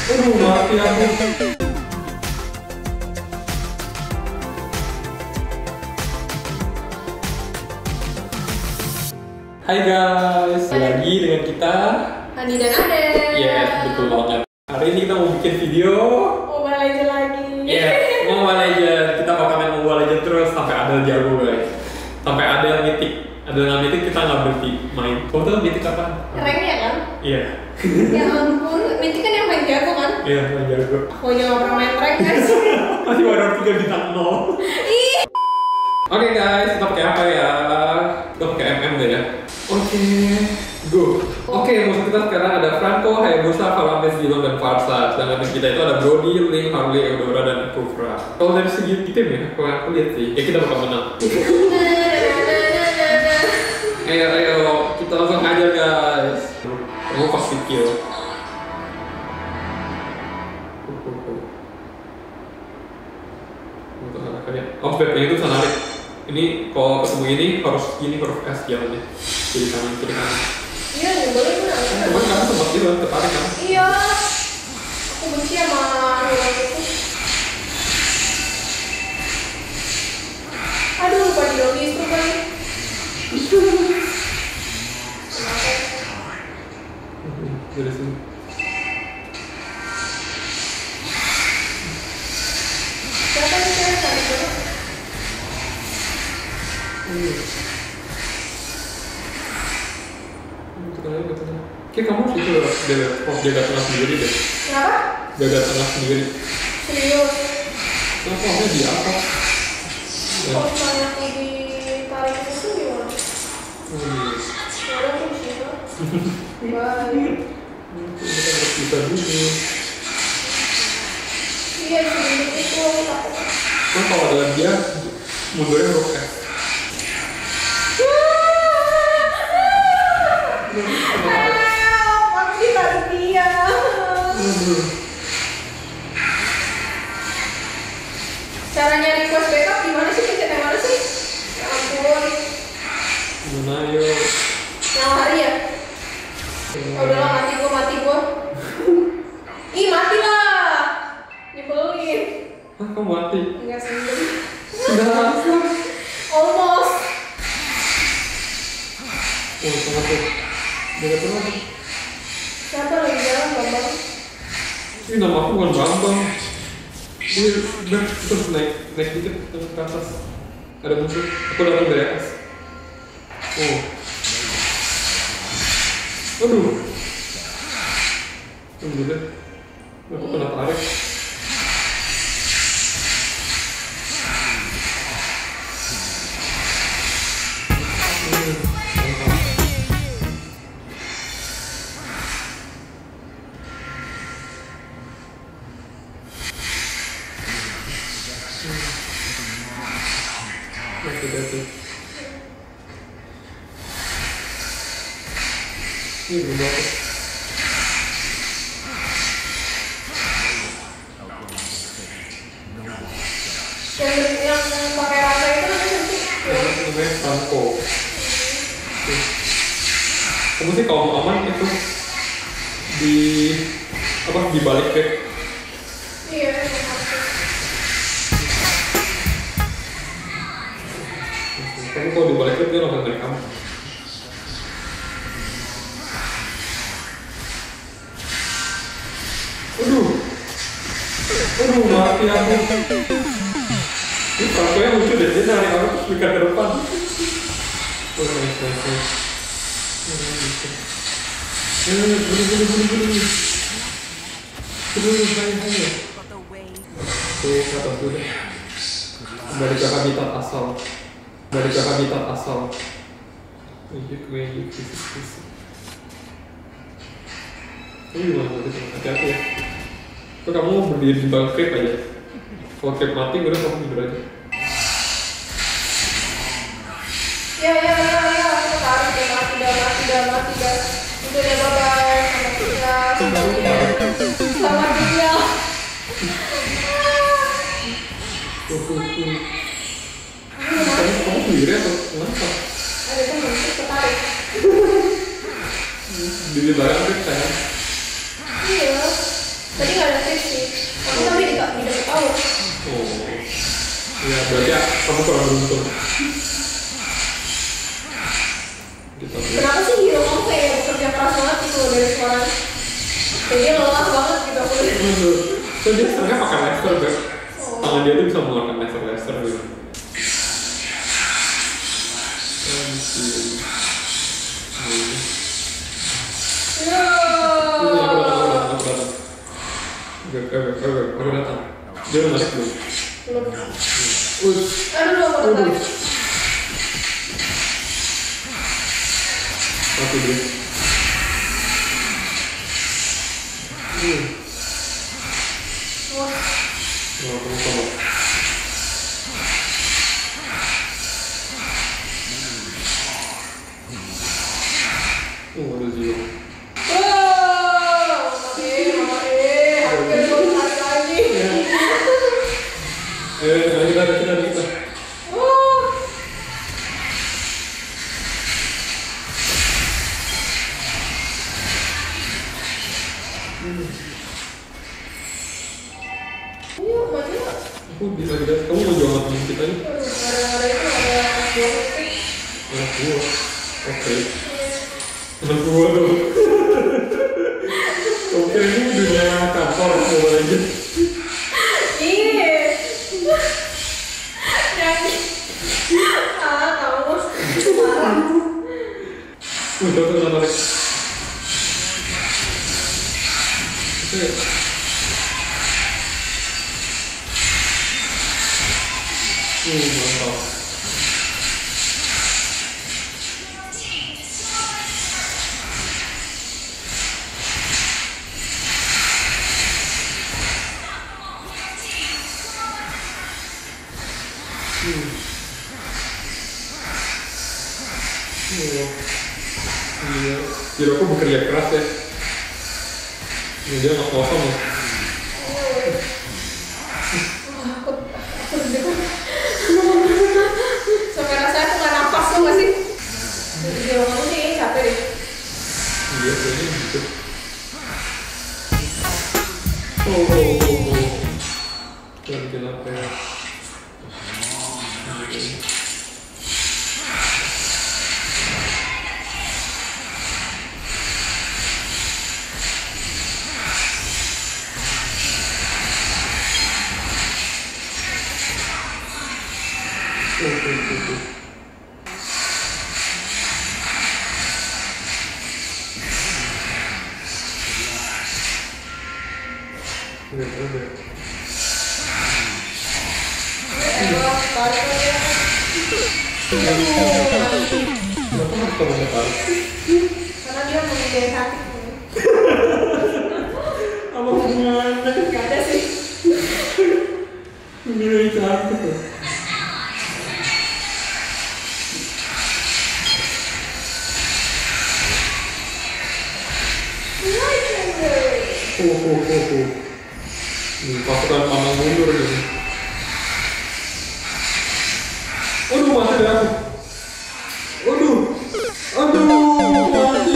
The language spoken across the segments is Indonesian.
Aduh, mati aku. Hai guys, lagi dengan kita Hani dan Ade. Yes, betul banget. Hari ini kita mau bikin video Mobile Legends lagi. Yes, Mobile Legends. Kita bakal main Mobile Legends terus sampai ada jago guys. Sampai ada yang mythic. Ada yang mythic kita nggak berhenti main. Kamu tahu mythic apa? Ranknya kan? Iya. Ya ampun, Minty kan yang main jago kan? Iya, main jago. Aku aja nggak pernah main rank guys. Masih baru 3 bintang 0. Ih. Oke guys, kita pakai apa ya? Kita pakai MM deh ya. Oke, go. Oke, musuh kita sekarang ada Franco, Hayabusa, Falames, Zilong, dan Farsa. Sedangkan tim kita itu ada Brody, Link, Harley, Eudora, dan Kufra. Kalau dari segi tim ya, kalau aku lihat sih, ya kita bakal menang. Ayo, kita langsung aja guys. Kamu pasti kill. Untuk arahkannya. Oh, backnya itu bisa narik. Ini kalau ketemu ini harus huruf S jalannya. Kiri kanan, kiri kanan. Iya, nyebelin bener. Cuman kamu sempat juga tertarik kan? Iya. Aku benci sama orang itu. Aduh, lupa di lobby itu kan. Dari sini. Siapa nih cewek tadi coba? Kayak kamu sih tuh jaga tengah sendiri deh. Kenapa? Jaga tengah sendiri. Serius. Kenapa aku di atas? Kalau misalnya aku ditarik ke situ gimana? Ya udah aku di situ. Bye. Kita harus bisa dulu. Iya, sebelum itu aku takut. Nah kalau ada dia mundurnya huruf S. Aku ditarik dia. Caranya request backup gimana sih? Pencet yang mana sih? Ya ampun. Gimana yuk? Yang lari ya? Oh, udahlah, mati gua. Ih, mati lah. Nyebelin. Hah, kamu mati? Enggak sendiri. Sudah langsung. Almost. Oh, tengah tuh. Jaga tengah tuh. Siapa lagi jalan, Bambang? Ini nama aku bukan Bambang. Ini udah terus naik dikit ke atas. Ada musuh. Aku datang dari atas. Oh. Aduh. Tunggu deh. Aku kena tarik. Masih. Ini belum dapat. Yang pakai rata itu nanti Namanya Franco. Kamu sih kalau mau aman itu di balik deh. iya. Kamu kalau di balik dia langsung dari kamu. Aduh, mati aku. Ini Franco yang lucu deh, dia narik aku terus ke depan. Oh, nice. Hai. Tuh, ke atas dulu deh. Kembali ke habitat asal. Magic. Ini gimana tadi? Hati-hati ya. Kok kamu berdiri di bawah creep aja? Kalau creep mati, udah kamu tidur aja. Ya. Aku tarik ya, mati dah. Udah deh, bye-bye. Selamat tinggal. Kamu sendiri atau kenapa? Ada temen, ketarik. Di barang creep sayang. Iya. Tadi Jadi lelah banget gitu aku. So dia serangnya pakai laser, Beb. Tangan dia tuh bisa mengeluarkan laser gitu. Aku datang. Dia udah narik belum? Belum. Aduh, aku tarik. Oke dia. Wah. Kamu sama. Ada zero. Hampir gue tarik lagi. Kita. Iya, maju. Aku bisa lihat. Kamu mau jual teman kita nih? Ada itu ada dua stick. Anak gua. Oke. Anak gua dong. Oke, ini dunia kantor Mobile Legends. Iya. Nyanyi. Kamu marah. Udah tuh narik. Oke. Mantap. Iya, jadi aku bekerja keras ya. Ini dia nggak kosong ya. Sampai rasanya aku nggak nafas tuh nggak sih? Di dalam aku sih capek deh. Iya, kayaknya gitu. Gantiin apa ya? Tarik aja. Kenapa harus kamu tarik? Karena dia mempunyai sakit. Apa hubungannya? Gak ada sih. Ini cantik tuh. Ini pasukan pamang mundur gitu. Aduh, mati deh aku. Aduh, mati.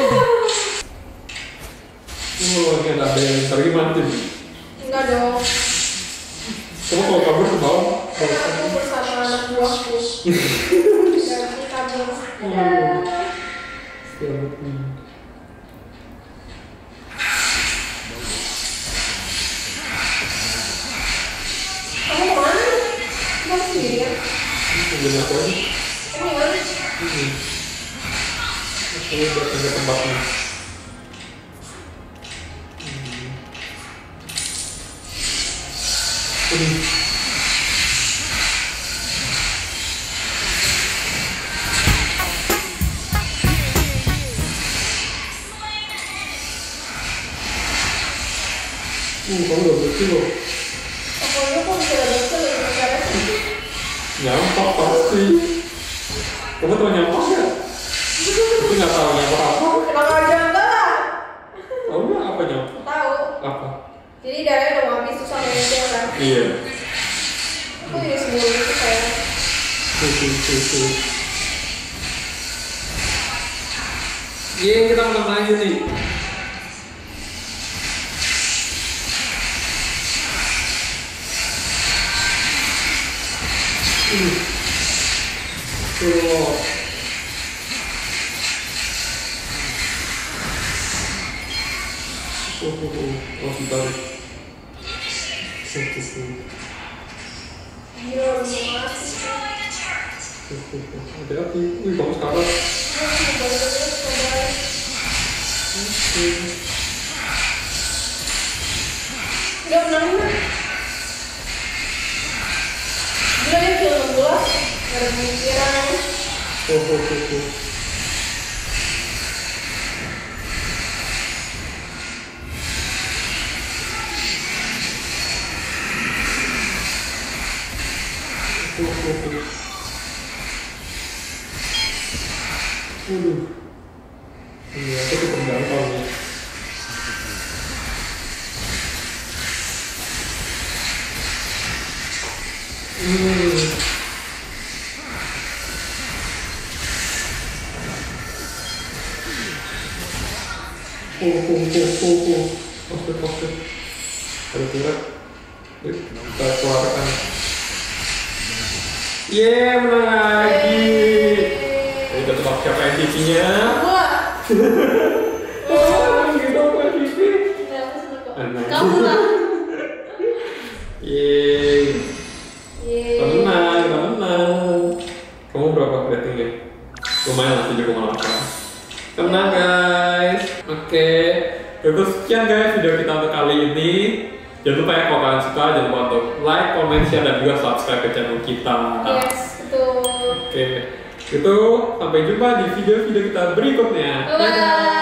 Ini ada yang pergi mati. Enggak dong. Kamu kalau kabur ke bawah. Aku bersama anak buahku. Dan aku kabur. Kamu kemana? Kamu sendirian? Tungguin aku aja. Kamu mana? Aku udah pindah tempatnya. Kamu udah bersih loh. Pokoknya kok bisa ada betul ya cara sih. Nyampah pasti. Kamu tahu nyampah nggak? Tapi nggak tahu nyampah apa. Kenapa aja enggak lah? Tahu nggak apa nyampah? Tahu. Apa? Jadi darahnya udah mau habis susah ngejar kan. Iya. Aku jadi sembuh gitu kayak. Iya, kita menang lagi nih. Tuh. Oh, ditarik. Gila, udah mau mati. Hati-hati. Wih, bagus banget. Udah menang kan? Gila ya, kill 16. Gak ada pemikiran. Ini aku tuh pendangkal nih. Posted. Ada turret. Kita keluarkan. Menang lagi. Kita tebak siapa MVP-nya? Gua. Gitu aku MVP. Enggak, aku seneng kok. Menang. Kamu lah. Kita menang. Kamu berapa ratingnya? Lumayan lah, 7,8. Tenang guys. Oke. Itu sekian guys video kita untuk kali ini. Jangan lupa ya kalau kalian suka, jangan lupa untuk like, comment, share, dan juga subscribe ke channel kita. Yes, betul. Oke. Itu sampai jumpa di video-video kita berikutnya. Bye.